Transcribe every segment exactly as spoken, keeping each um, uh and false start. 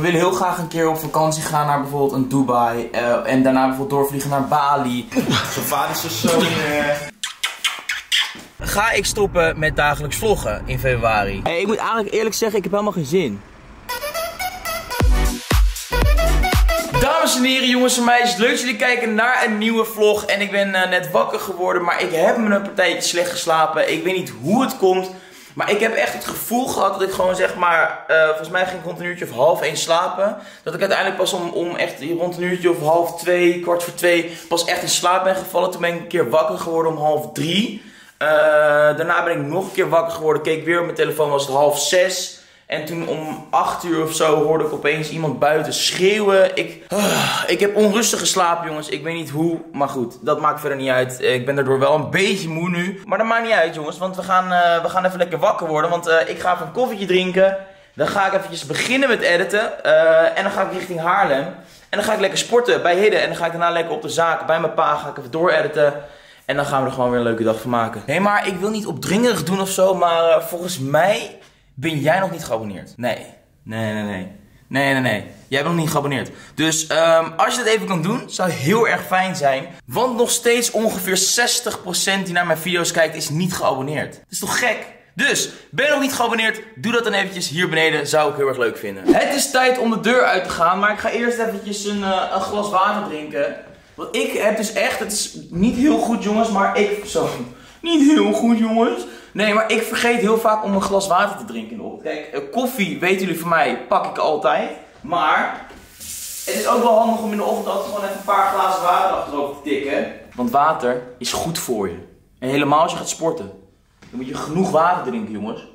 willen heel graag een keer op vakantie gaan naar bijvoorbeeld een Dubai. Uh, en daarna bijvoorbeeld doorvliegen naar Bali. Zijn vader is zo. Uh... Ga ik stoppen met dagelijks vloggen in februari? Hey, ik moet eigenlijk eerlijk zeggen, ik heb helemaal geen zin. Dames en heren, jongens en meisjes, leuk dat jullie kijken naar een nieuwe vlog. En ik ben uh, net wakker geworden, maar ik heb me een partijtje slecht geslapen. Ik weet niet hoe het komt, maar ik heb echt het gevoel gehad dat ik gewoon zeg maar, uh, volgens mij ging ik rond een uurtje of half één slapen. Dat ik uiteindelijk pas om, om echt rond een uurtje of half twee, kwart voor twee, pas echt in slaap ben gevallen. Toen ben ik een keer wakker geworden om half drie. Uh, daarna ben ik nog een keer wakker geworden, keek weer op mijn telefoon, was het half zes. En toen om acht uur of zo hoorde ik opeens iemand buiten schreeuwen. Ik, uh, ik heb onrustig geslapen, jongens. Ik weet niet hoe, maar goed, dat maakt verder niet uit. Ik ben daardoor wel een beetje moe nu. Maar dat maakt niet uit, jongens, want we gaan, uh, we gaan even lekker wakker worden. Want uh, ik ga even een koffietje drinken. Dan ga ik eventjes beginnen met editen. Uh, en dan ga ik richting Haarlem. En dan ga ik lekker sporten bij Hidde. En dan ga ik daarna lekker op de zaak bij mijn pa. Ga ik even doorediten. En dan gaan we er gewoon weer een leuke dag van maken. Nee, maar ik wil niet opdringerig doen of zo. Maar uh, volgens mij ben jij nog niet geabonneerd. Nee. Nee, nee, nee. Nee, nee, nee. Jij bent nog niet geabonneerd. Dus um, als je dat even kan doen, zou heel erg fijn zijn. Want nog steeds ongeveer zestig procent die naar mijn video's kijkt is niet geabonneerd. Dat is toch gek? Dus, ben je nog niet geabonneerd? Doe dat dan eventjes hier beneden. Zou ik heel erg leuk vinden. Het is tijd om de deur uit te gaan. Maar ik ga eerst eventjes een, uh, een glas water drinken. Want ik heb dus echt, het is niet heel goed jongens, maar ik, zo, niet heel goed jongens. Nee, maar ik vergeet heel vaak om een glas water te drinken in de ochtend. Kijk, koffie, weten jullie van mij, pak ik altijd. Maar het is ook wel handig om in de ochtend altijd gewoon even een paar glazen water achterover te tikken. Want water is goed voor je. En helemaal als je gaat sporten. Dan moet je genoeg water drinken jongens.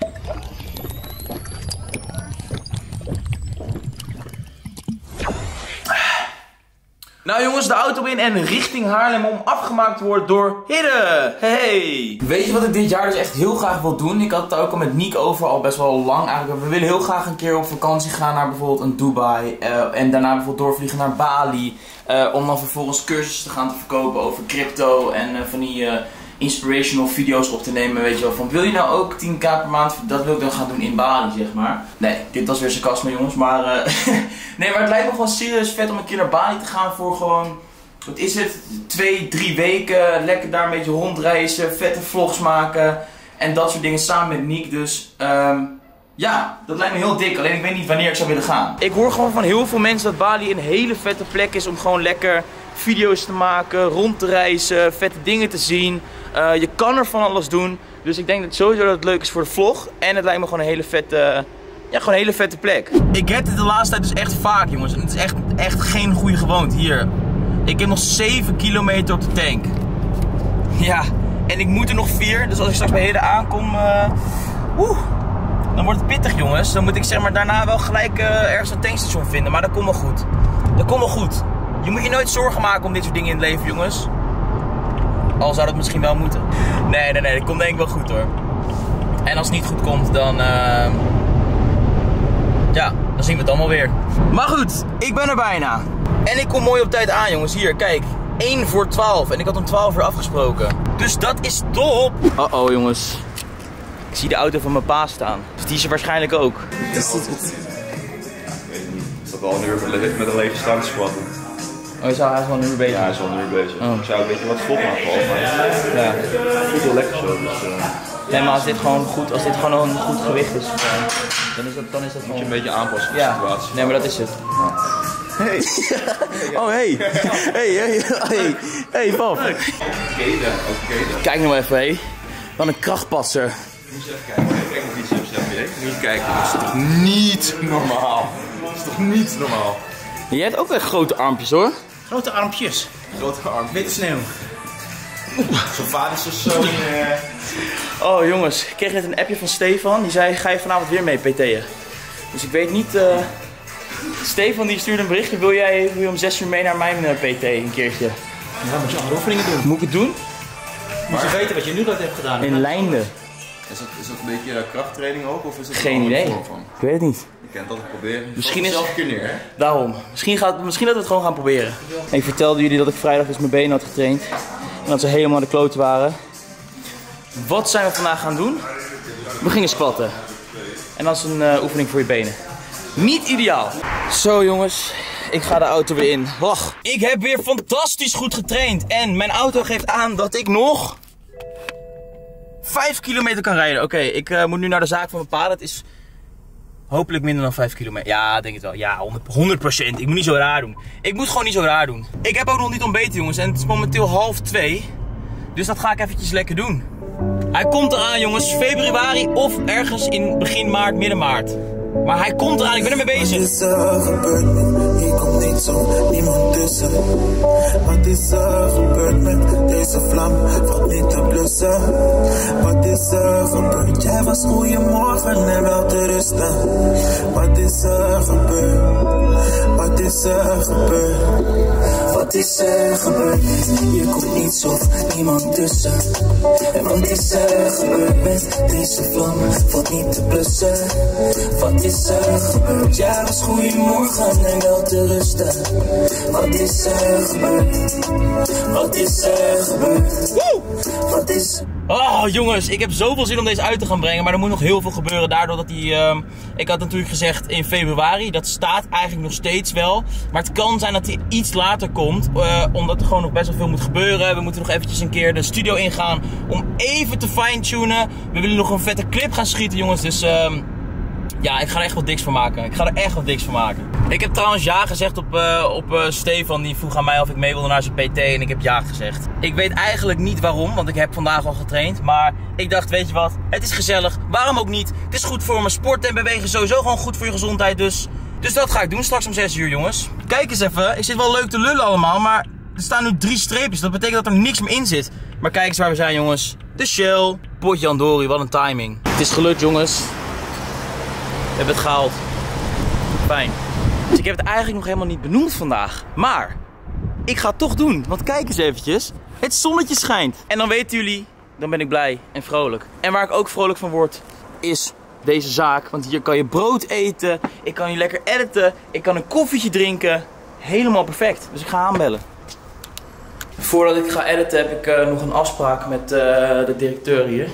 Nou jongens, de auto in en richting Haarlem om afgemaakt te worden door Hidde. Hey! Weet je wat ik dit jaar dus echt heel graag wil doen? Ik had het ook al met Niek over, al best wel lang eigenlijk. We willen heel graag een keer op vakantie gaan naar bijvoorbeeld een Dubai. Uh, en daarna bijvoorbeeld doorvliegen naar Bali. Uh, om dan vervolgens cursussen te gaan te verkopen over crypto en uh, van die uh, inspirational video's op te nemen. Weet je wel, van wil je nou ook tien k per maand? Dat wil ik dan gaan doen in Bali, zeg maar. Nee, dit was weer sarcasme jongens, maar uh, nee, maar het lijkt me gewoon serieus vet om een keer naar Bali te gaan voor gewoon, wat is het, twee, drie weken, lekker daar een beetje rondreizen, vette vlogs maken en dat soort dingen samen met Niek. Dus um, ja, dat lijkt me heel dik, alleen ik weet niet wanneer ik zou willen gaan. Ik hoor gewoon van heel veel mensen dat Bali een hele vette plek is om gewoon lekker video's te maken, rond te reizen, vette dingen te zien. Uh, je kan er van alles doen, dus ik denk dat sowieso dat het leuk is voor de vlog en het lijkt me gewoon een hele vette, ja, gewoon een hele vette plek. Ik heb dit de laatste tijd dus echt vaak jongens en het is echt, echt geen goede gewoonte. Hier, ik heb nog zeven kilometer op de tank. Ja, en ik moet er nog vier, dus als ik straks bij Hidde aankom, uh, woe, dan wordt het pittig jongens. Dan moet ik zeg maar daarna wel gelijk uh, ergens een tankstation vinden, maar dat komt wel goed. Dat komt wel goed. Je moet je nooit zorgen maken om dit soort dingen in het leven jongens. Al zou dat misschien wel moeten. Nee, nee, nee, dat komt denk ik wel goed hoor. En als het niet goed komt, dan uh, ja, dan zien we het allemaal weer. Maar goed, ik ben er bijna. En ik kom mooi op tijd aan jongens. Hier, kijk, één voor twaalf. En ik had om twaalf uur afgesproken. Dus dat is top. Uh oh jongens. Ik zie de auto van mijn pa staan. Dus die is er waarschijnlijk ook. Ja, is het... Ik weet niet. Is dat wel een uur met een lege stang squatten? Oh, je zou hij is wel een uur bezig? Ja, hij is wel een uur bezig. Oh. Ik zou een beetje wat vlog maken al, maar ja, het voelt wel lekker zo. Dus, uh... nee, maar als dit gewoon goed, als dit gewoon een goed gewicht is, dan is dat, dan is dat moet je een beetje aanpassen voor de ja. situatie. Nee, maar dat is het. Ja. Hey. Oh, hey. Hey, hey, hey. Hey, Pap. Oké dan, oké dan. Kijk nou even, hé. Wat een krachtpasser. Moet je even kijken. Kijk nog iets op je. Moet je kijken. Dat is toch niet normaal. Dat is toch niet normaal. Jij hebt ook echt grote armpjes hoor. Grote armpjes. Grote arm. Witte sneeuw. Zijn vader is zo. Uh... Oh jongens, ik kreeg net een appje van Stefan. Die zei, ga je vanavond weer mee P T'en? Dus ik weet niet... Uh... Stefan die stuurde een berichtje. Wil jij wil je om zes uur mee naar mijn uh, P T een keertje? Ja, moet je andere oefeningen doen. Moet ik het doen? Moet je weten wat je nu dat hebt gedaan. In Lijnden. Is dat, is dat een beetje krachttraining ook? Of is het geen idee. Een vorm van? Ik weet het niet. Je kan het altijd proberen. Misschien is zelf een keer neer, hè? Daarom. Misschien, gaat, misschien dat we het gewoon gaan proberen. Ik vertelde jullie dat ik vrijdag dus mijn benen had getraind. En dat ze helemaal de kloten waren. Wat zijn we vandaag gaan doen? We gingen squatten. En dat is een uh, oefening voor je benen. Niet ideaal. Zo jongens, ik ga de auto weer in. Wacht. Ik heb weer fantastisch goed getraind. En mijn auto geeft aan dat ik nog vijf kilometer kan rijden. Oké, okay, ik uh, moet nu naar de zaak van mijn pa. Dat is hopelijk minder dan vijf kilometer. Ja, denk het wel. Ja, honderd procent. Ik moet niet zo raar doen. Ik moet gewoon niet zo raar doen. Ik heb ook nog niet ontbeten jongens. En het is momenteel half twee. Dus dat ga ik eventjes lekker doen. Hij komt eraan jongens. Februari of ergens in begin maart, midden maart. Maar hij komt eraan, ik ben ermee bezig. Wat is er gebeurd met, hier komt niet zo, niemand tussen. Wat is er gebeurd met deze vlam, valt niet te blussen. Wat is er gebeurd, jij was goeiemorgen en wel te rusten. Wat is er gebeurd, wat is er gebeurd. Wat is er gebeurd met, hier komt niets of niemand tussen. En wat is er gebeurd met deze vlam, valt niet te blussen. Wat is er gebeurd? Ja, was goeiemorgen en wel te rusten. Wat is er gebeurd? Wat is er gebeurd? Woe! Wat is... Oh jongens, ik heb zoveel zin om deze uit te gaan brengen, maar er moet nog heel veel gebeuren. Daardoor dat die, uh, ik had natuurlijk gezegd in februari, dat staat eigenlijk nog steeds wel. Maar het kan zijn dat hij iets later komt, uh, omdat er gewoon nog best wel veel moet gebeuren. We moeten nog eventjes een keer de studio ingaan om even te fine-tunen. We willen nog een vette clip gaan schieten jongens, dus... Uh, Ja, ik ga er echt wat diks van maken. Ik ga er echt wat diks van maken. Ik heb trouwens ja gezegd op, uh, op uh, Stefan. Die vroeg aan mij of ik mee wilde naar zijn P T. En ik heb ja gezegd. Ik weet eigenlijk niet waarom. Want ik heb vandaag al getraind. Maar ik dacht, weet je wat? Het is gezellig. Waarom ook niet? Het is goed voor mijn sport en bewegen. Sowieso gewoon goed voor je gezondheid. Dus, dus dat ga ik doen straks om zes uur jongens. Kijk eens even. Ik zit wel leuk te lullen allemaal. Maar er staan nu drie streepjes. Dat betekent dat er niks meer in zit. Maar kijk eens waar we zijn jongens. De Shell. Potjandori. Wat een timing. Het is gelukt jongens. We hebben het gehaald. Fijn. Dus ik heb het eigenlijk nog helemaal niet benoemd vandaag. Maar ik ga het toch doen. Want kijk eens eventjes. Het zonnetje schijnt. En dan weten jullie, dan ben ik blij en vrolijk. En waar ik ook vrolijk van word, is deze zaak. Want hier kan je brood eten. Ik kan hier lekker editen. Ik kan een koffietje drinken. Helemaal perfect. Dus ik ga aanbellen. Voordat ik ga editen heb ik uh, nog een afspraak met uh, de directeur hier.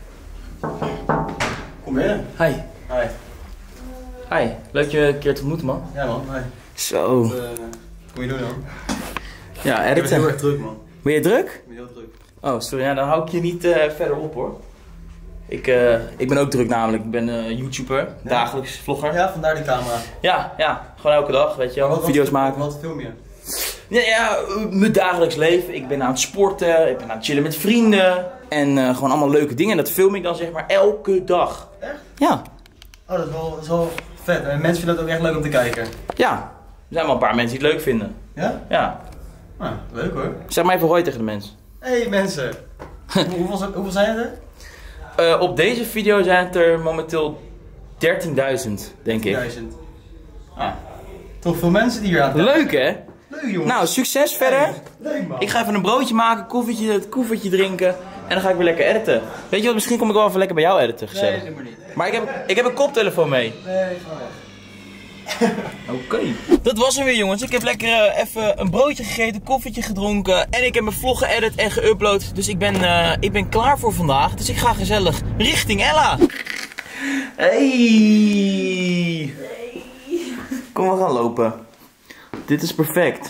Kom binnen. Hi. Hi. Hi, leuk je een keer te ontmoeten man. Ja man, hi. Zo. Wat uh, kom je doen dan? Ja, editen. Ik ben heel erg druk man. Ben je druk? Ik ben heel druk. Oh, sorry, ja, dan hou ik je niet uh, verder op hoor. Ik, uh, ik ben ook druk namelijk. Ik ben uh, YouTuber, ja. Dagelijks vlogger. Ja, vandaar die camera. Ja, ja, gewoon elke dag, weet je wel. Wat, video's wat, maken. Wat film je? Ja, ja, mijn dagelijks leven. Ik ben aan het sporten, ik ben aan het chillen met vrienden. En uh, gewoon allemaal leuke dingen. En dat film ik dan zeg maar elke dag. Echt? Ja. Oh, dat is wel, dat is wel vet. En mensen vinden het ook echt leuk om te kijken. Ja, er zijn wel een paar mensen die het leuk vinden. Ja? Ja. Nou, leuk hoor. Zeg maar even hoi tegen de mensen. Hey mensen. hoeveel, hoeveel zijn er? Uh, op deze video zijn het er momenteel dertienduizend, denk ik. dertienduizend. Ah. Toch veel mensen die hier aan het Leuk hè? Leuk jongens. Nou, succes verder. Hey, leuk man. Ik ga even een broodje maken, koffietje, het koffietje drinken. En dan ga ik weer lekker editen. Weet je wat, misschien kom ik wel even lekker bij jou editen, gezellig. Nee, doe maar niet. Maar ik heb, ik heb een koptelefoon mee. Nee, ga weg. Oké. Okay. Dat was hem weer jongens. Ik heb lekker uh, even een broodje gegeten, koffietje gedronken. En ik heb mijn vlog geëdit en geüpload. Dus ik ben, uh, ik ben klaar voor vandaag. Dus ik ga gezellig richting Ella. Hey. Hey. Kom, we gaan lopen. Dit is perfect.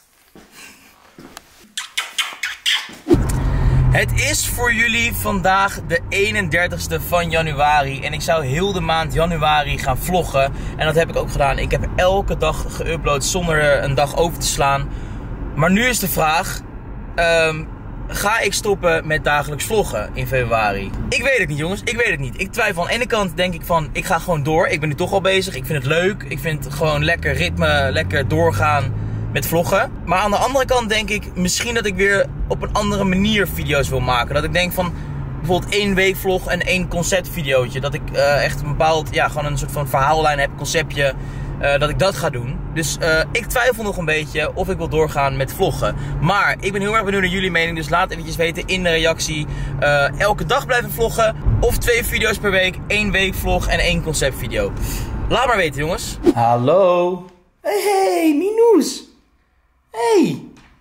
Het is voor jullie vandaag de eenendertigste van januari en ik zou heel de maand januari gaan vloggen. En dat heb ik ook gedaan. Ik heb elke dag geüpload zonder een dag over te slaan. Maar nu is de vraag, um, ga ik stoppen met dagelijks vloggen in februari? Ik weet het niet jongens, ik weet het niet. Ik twijfel. Aan de ene kant denk ik van, ik ga gewoon door. Ik ben nu toch al bezig, ik vind het leuk. Ik vind het gewoon lekker ritme, lekker doorgaan met vloggen. Maar aan de andere kant denk ik misschien dat ik weer op een andere manier video's wil maken. Dat ik denk van bijvoorbeeld één week vlog en één conceptvideootje. Dat ik uh, echt een bepaald, ja, gewoon een soort van verhaallijn heb, conceptje. Uh, dat ik dat ga doen. Dus uh, ik twijfel nog een beetje of ik wil doorgaan met vloggen. Maar ik ben heel erg benieuwd naar jullie mening. Dus laat eventjes weten in de reactie. Uh, elke dag blijven vloggen. Of twee video's per week. één week vlog en één conceptvideo. Laat maar weten jongens. Hallo. Hey, hey Minoes. Hey!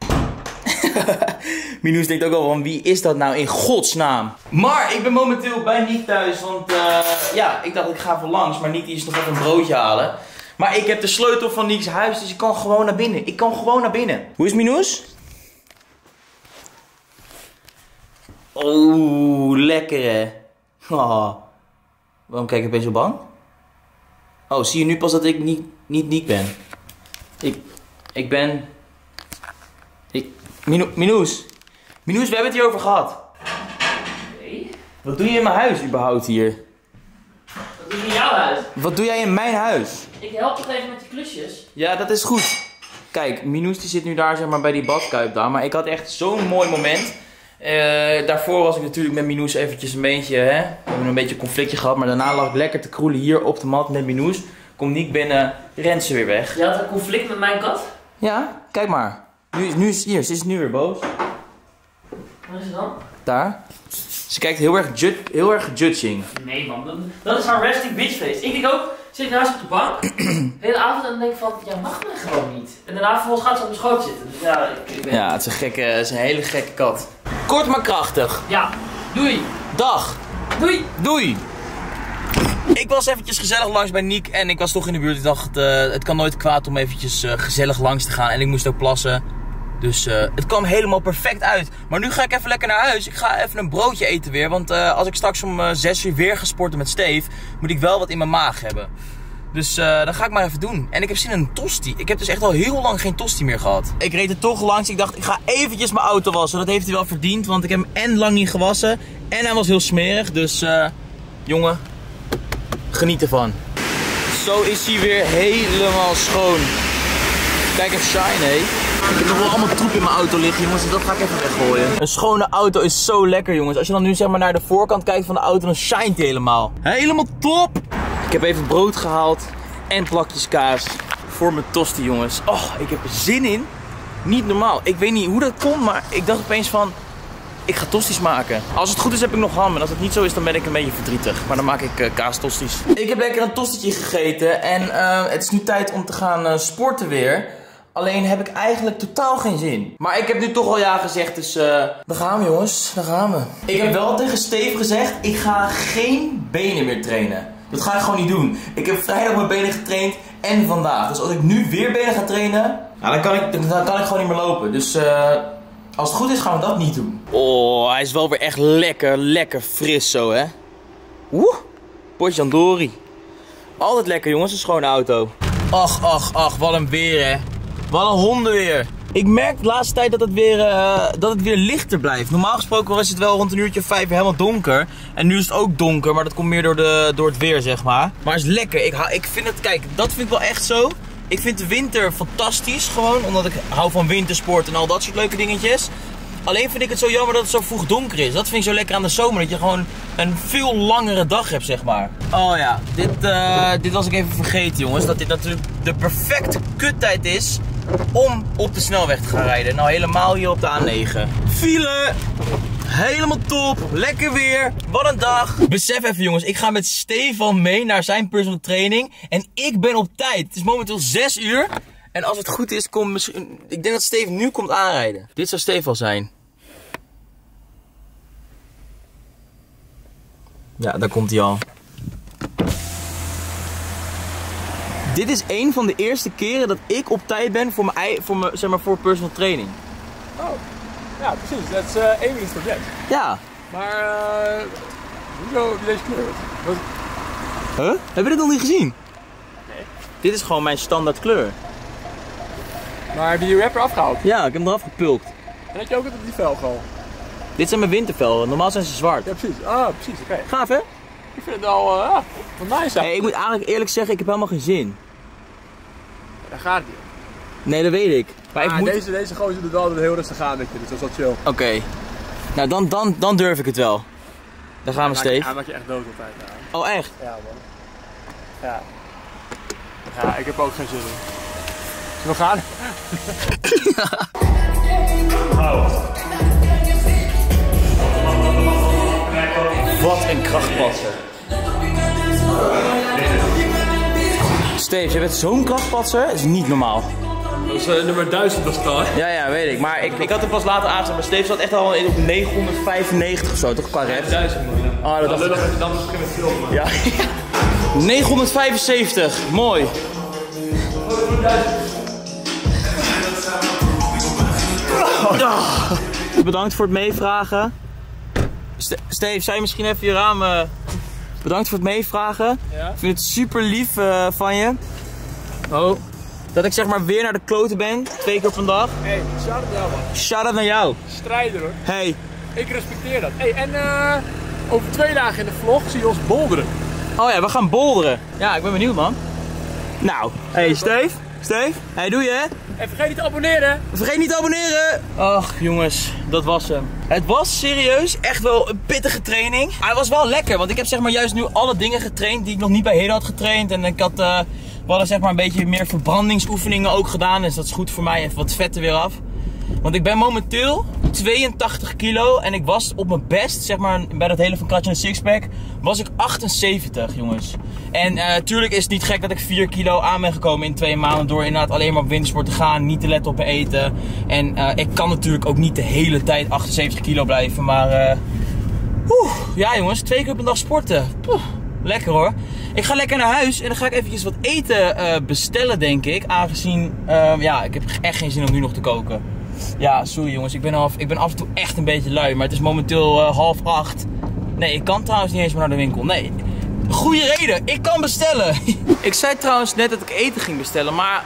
Minoes denkt ook al van wie is dat nou in godsnaam? Maar ik ben momenteel bij Niek thuis, want uh, ja, ik dacht ik ga even langs, maar Niek is nog even een broodje halen. Maar ik heb de sleutel van Niek's huis, dus ik kan gewoon naar binnen. Ik kan gewoon naar binnen. Hoe is Minoes? Oeh, lekker hè. Oh. Waarom kijk ik opeens zo bang? Oh, zie je nu pas dat ik niet, niet Niek ben? Ik, ik ben... Ik... Mino, Minoes. Minoes, we hebben het hierover gehad. Nee. Wat doe je in mijn huis überhaupt hier? Wat doe je in jouw huis? Wat doe jij in mijn huis? Ik help toch even met die klusjes. Ja, dat is goed. Kijk, Minoes die zit nu daar zeg maar bij die badkuip daar. Maar ik had echt zo'n mooi moment. Uh, daarvoor was ik natuurlijk met Minoes eventjes een beetje, hè. We hebben een beetje een conflictje gehad. Maar daarna lag ik lekker te kroelen hier op de mat met Minoes. Komt Niek binnen, rent ze weer weg. Je had een conflict met mijn kat? Ja, kijk maar. Nu, nu is, hier, ze is nu weer boos. Wat is het dan? Daar. Ze kijkt heel erg, ju heel erg judging. Nee man, dat, dat is haar resting bitch face. Ik denk ook, zit ik naast op de bank, de hele avond en dan denk ik van, ja mag mij gewoon niet. En daarna vervolgens gaat ze op mijn schoot zitten. Dus ja, ik, ik ben... Ja, het is een gekke, het is een hele gekke kat. Kort maar krachtig. Ja, doei. Dag. Doei. Doei. Ik was eventjes gezellig langs bij Niek en ik was toch in de buurt. Ik dacht, uh, het kan nooit kwaad om eventjes uh, gezellig langs te gaan. En ik moest ook plassen. Dus uh, het kwam helemaal perfect uit. Maar nu ga ik even lekker naar huis. Ik ga even een broodje eten weer. Want uh, als ik straks om uh, zes uur weer ga sporten met Steve, moet ik wel wat in mijn maag hebben. Dus uh, dat ga ik maar even doen. En ik heb zin in een tosti. Ik heb dus echt al heel lang geen tosti meer gehad. Ik reed er toch langs. Ik dacht, ik ga eventjes mijn auto wassen. Dat heeft hij wel verdiend. Want ik heb hem en lang niet gewassen. En hij was heel smerig. Dus uh, jongen, geniet ervan. Zo is hij weer helemaal schoon. Kijk even shine, hé. Ik heb nog wel allemaal troep in mijn auto liggen, jongens, dus dat ga ik even weggooien. Een schone auto is zo lekker, jongens. Als je dan nu zeg maar naar de voorkant kijkt van de auto, dan shint hij helemaal. Helemaal top! Ik heb even brood gehaald en plakjes kaas voor mijn tosti, jongens. Oh, ik heb er zin in. Niet normaal. Ik weet niet hoe dat komt, maar ik dacht opeens van, ik ga tosties maken. Als het goed is heb ik nog ham en als het niet zo is dan ben ik een beetje verdrietig. Maar dan maak ik uh, kaastosties. Ik heb lekker een tostietje gegeten en uh, het is nu tijd om te gaan uh, sporten weer. Alleen heb ik eigenlijk totaal geen zin. Maar ik heb nu toch al ja gezegd, dus uh, daar gaan we jongens, daar gaan we. Ik heb wel tegen Steve gezegd, ik ga geen benen meer trainen. Dat ga ik gewoon niet doen. Ik heb vrijdag mijn benen getraind en vandaag. Dus als ik nu weer benen ga trainen, nou, dan, kan ik, dan kan ik gewoon niet meer lopen. Dus uh, als het goed is gaan we dat niet doen. Oh, hij is wel weer echt lekker, lekker fris zo hè. Woe, potjandori. Altijd lekker jongens, een schone auto. Ach, ach, ach, wat een weer hè. Wat een hondenweer. Ik merk de laatste tijd dat het, weer, uh, dat het weer lichter blijft. Normaal gesproken was het wel rond een uurtje of vijf helemaal donker. En nu is het ook donker, maar dat komt meer door, de, door het weer, zeg maar. Maar het is lekker. Ik, ik vind het, kijk, dat vind ik wel echt zo. Ik vind de winter fantastisch, gewoon. Omdat ik hou van wintersport en al dat soort leuke dingetjes. Alleen vind ik het zo jammer dat het zo vroeg donker is. Dat vind ik zo lekker aan de zomer, dat je gewoon een veel langere dag hebt, zeg maar. Oh ja, dit, uh, dit was ik even vergeten, jongens. Dat dit natuurlijk de perfecte kuttijd is om op de snelweg te gaan rijden. Nou, helemaal hier op de A negen. File! Helemaal top, lekker weer, wat een dag. Besef even jongens, ik ga met Stefan mee naar zijn personal training. En ik ben op tijd. Het is momenteel zes uur. En als het goed is, komt misschien... Ik denk dat Stefan nu komt aanrijden. Dit zou Stefan zijn. Ja, daar komt hij al. Dit is een van de eerste keren dat ik op tijd ben voor mijn, voor mijn, zeg maar, voor personal training. Oh, ja precies. Dat is uh, Emily's project. Ja. Maar, uh, hoezo heb je deze kleur? Wat? Huh? Heb je dit nog niet gezien? Nee. Dit is gewoon mijn standaard kleur. Maar heb je die rapper afgehaald? Ja, ik heb hem eraf gepulkt. En had je ook die velgen al? Dit zijn mijn wintervelgen, normaal zijn ze zwart. Ja precies, ah precies, oké. Okay. Gaaf hè? Ik vind het al, uh, ja, wat nice hey, ik moet eigenlijk eerlijk zeggen, ik heb helemaal geen zin. Daar gaat het niet. Nee, dat weet ik. Maar ah, ik moet... deze, deze gozer doet wel heel rustig aan met je, dus dat is wel chill. Oké. Okay. Nou, dan, dan, dan durf ik het wel. Daar gaan we, Steve. Hij maakt je echt dood altijd. Ja. Oh, echt? Ja, man. Ja. Ja, ik heb ook geen zin in. Zullen we gaan? Wat een krachtpatser. Steve, je bent zo'n krachtpatser, dat is niet normaal. Dat is uh, nummer duizend was het al. Ja, ja, weet ik. Maar ik, ik had hem pas later aangezet, maar Steve zat echt al op negenhonderdvijfennegentig of zo, toch qua rep? duizend man, ja. Oh, dat dacht ik. Dan beginnen we met filmen. Ja. negenhonderdvijfenzeventig, mooi. Bedankt voor het meevragen. Ste Steve, zou je misschien even je raam... Uh... Bedankt voor het meevragen. Ja? Ik vind het super lief uh, van je. Oh. Dat ik zeg maar weer naar de kloten ben. Twee keer op een dag. Hé, hey, shout-out naar jou man. Shout-out naar jou. Strijder hoor. Hey. Ik respecteer dat. Hey, en uh, over twee dagen in de vlog zie je ons bolderen. Oh ja, we gaan bolderen. Ja, ik ben benieuwd man. Nou. Hey Steve. Steve. Hey, doe je hè? En vergeet niet te abonneren. Vergeet niet te abonneren. Ach jongens, dat was hem. Het was serieus echt wel een pittige training. Hij was wel lekker, want ik heb zeg maar juist nu alle dingen getraind die ik nog niet bij Hidde had getraind. En ik had, uh, we hadden zeg maar een beetje meer verbrandingsoefeningen ook gedaan. Dus dat is goed voor mij, even wat vetten weer af. Want ik ben momenteel tweeëntachtig kilo en ik was op mijn best, zeg maar bij dat hele van Kratje en Sixpack, was ik achtenzeventig jongens. En uh, tuurlijk is het niet gek dat ik vier kilo aan ben gekomen in twee maanden door inderdaad alleen maar op wintersport te gaan, niet te letten op mijn eten. En uh, ik kan natuurlijk ook niet de hele tijd achtenzeventig kilo blijven, maar uh, oeh, ja jongens, twee keer op een dag sporten. Poeh, lekker hoor. Ik ga lekker naar huis en dan ga ik eventjes wat eten uh, bestellen denk ik, aangezien, uh, ja, ik heb echt geen zin om nu nog te koken. Ja, sorry jongens, ik ben, af, ik ben af en toe echt een beetje lui, maar het is momenteel uh, half acht. Nee, ik kan trouwens niet eens meer naar de winkel. Nee, goede reden, ik kan bestellen. Ik zei trouwens net dat ik eten ging bestellen, maar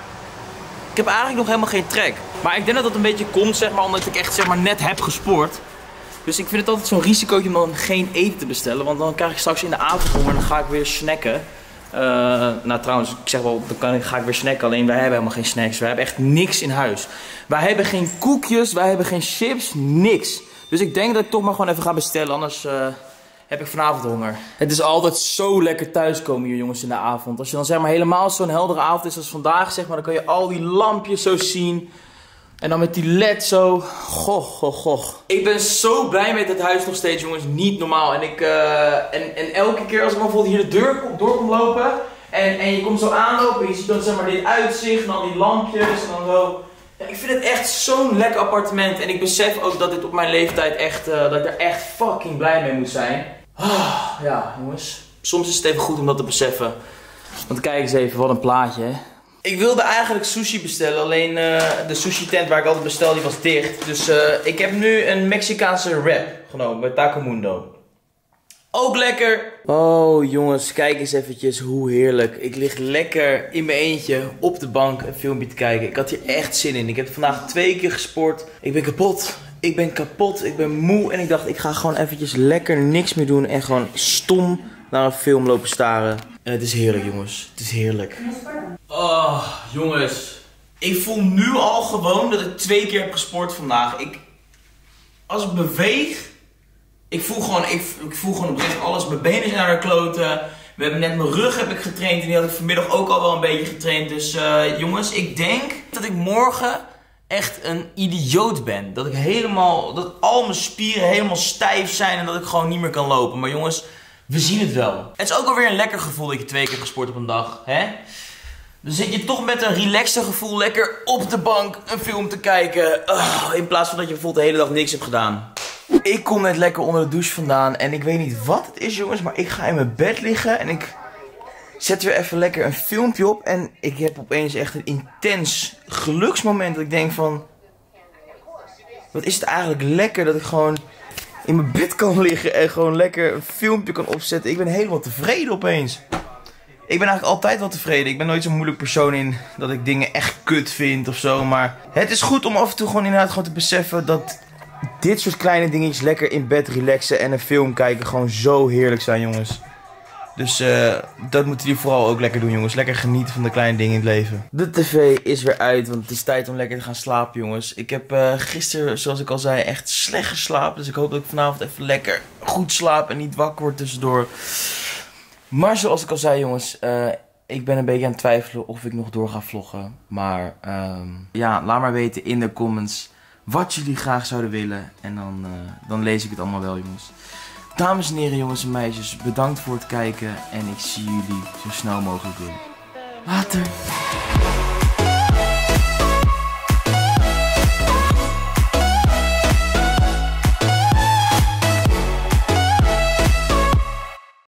ik heb eigenlijk nog helemaal geen trek. Maar ik denk dat dat een beetje komt, zeg maar, omdat ik echt zeg maar, net heb gesport. Dus ik vind het altijd zo'n risicootje om dan geen eten te bestellen, want dan krijg ik straks in de avond honger en dan ga ik weer snacken. Uh, nou trouwens, ik zeg wel, dan kan ik, ga ik weer snacken, alleen wij hebben helemaal geen snacks. Wij hebben echt niks in huis. Wij hebben geen koekjes, wij hebben geen chips, niks. Dus ik denk dat ik toch maar gewoon even ga bestellen, anders uh, heb ik vanavond honger. Het is altijd zo lekker thuiskomen hier jongens in de avond. Als je dan zeg maar helemaal zo'n heldere avond is als vandaag, zeg maar, dan kan je al die lampjes zo zien. En dan met die L E D zo. Goh, goh, goh. Ik ben zo blij met het huis nog steeds, jongens. Niet normaal. En, ik, uh, en, en elke keer als ik bijvoorbeeld hier de deur door kom lopen. En, en je komt zo aanlopen. En je ziet dan zeg maar dit uitzicht. En dan die lampjes. En dan zo. Ja, ik vind het echt zo'n lekker appartement. En ik besef ook dat dit op mijn leeftijd echt. Uh, dat ik er echt fucking blij mee moet zijn. Ah, ja, jongens. Soms is het even goed om dat te beseffen. Want kijk eens even, wat een plaatje, hè. Ik wilde eigenlijk sushi bestellen, alleen uh, de sushi tent waar ik altijd bestel, die was dicht. Dus uh, ik heb nu een Mexicaanse wrap genomen bij Taco Mundo. Ook lekker! Oh jongens, kijk eens eventjes hoe heerlijk. Ik lig lekker in mijn eentje op de bank een filmpje te kijken. Ik had hier echt zin in. Ik heb vandaag twee keer gesport. Ik ben kapot. Ik ben kapot. Ik ben moe. En ik dacht, ik ga gewoon eventjes lekker niks meer doen. En gewoon stom naar een film lopen staren. En het is heerlijk jongens. Het is heerlijk. Oh, jongens. Ik voel nu al gewoon dat ik twee keer heb gesport vandaag. Ik, als ik beweeg, ik voel gewoon, ik, ik voel gewoon oprecht alles. Mijn benen zijn naar de kloten. We hebben net mijn rug heb ik getraind en die had ik vanmiddag ook al wel een beetje getraind. Dus uh, jongens, ik denk dat ik morgen echt een idioot ben. Dat ik helemaal, dat al mijn spieren helemaal stijf zijn en dat ik gewoon niet meer kan lopen. Maar jongens, we zien het wel. Het is ook alweer een lekker gevoel dat je twee keer gesport op een dag, hè? Dan zit je toch met een relaxed gevoel lekker op de bank een film te kijken. Oh, in plaats van dat je bijvoorbeeld de hele dag niks hebt gedaan. Ik kom net lekker onder de douche vandaan. En ik weet niet wat het is jongens. Maar ik ga in mijn bed liggen. En ik zet weer even lekker een filmpje op. En ik heb opeens echt een intens geluksmoment. Dat ik denk van... Wat is het eigenlijk lekker dat ik gewoon in mijn bed kan liggen. En gewoon lekker een filmpje kan opzetten. Ik ben helemaal tevreden opeens. Ik ben eigenlijk altijd wel tevreden. Ik ben nooit zo'n moeilijk persoon in dat ik dingen echt kut vind of zo. Maar het is goed om af en toe gewoon inderdaad gewoon te beseffen dat dit soort kleine dingetjes lekker in bed relaxen en een film kijken gewoon zo heerlijk zijn, jongens. Dus uh, dat moeten jullie vooral ook lekker doen, jongens. Lekker genieten van de kleine dingen in het leven. De tv is weer uit, want het is tijd om lekker te gaan slapen, jongens. Ik heb uh, gisteren, zoals ik al zei, echt slecht geslapen. Dus ik hoop dat ik vanavond even lekker goed slaap en niet wakker word tussendoor. Maar zoals ik al zei jongens, uh, ik ben een beetje aan het twijfelen of ik nog door ga vloggen. Maar um, ja, laat maar weten in de comments wat jullie graag zouden willen. En dan, uh, dan lees ik het allemaal wel jongens. Dames en heren, jongens en meisjes, bedankt voor het kijken. En ik zie jullie zo snel mogelijk weer. Later.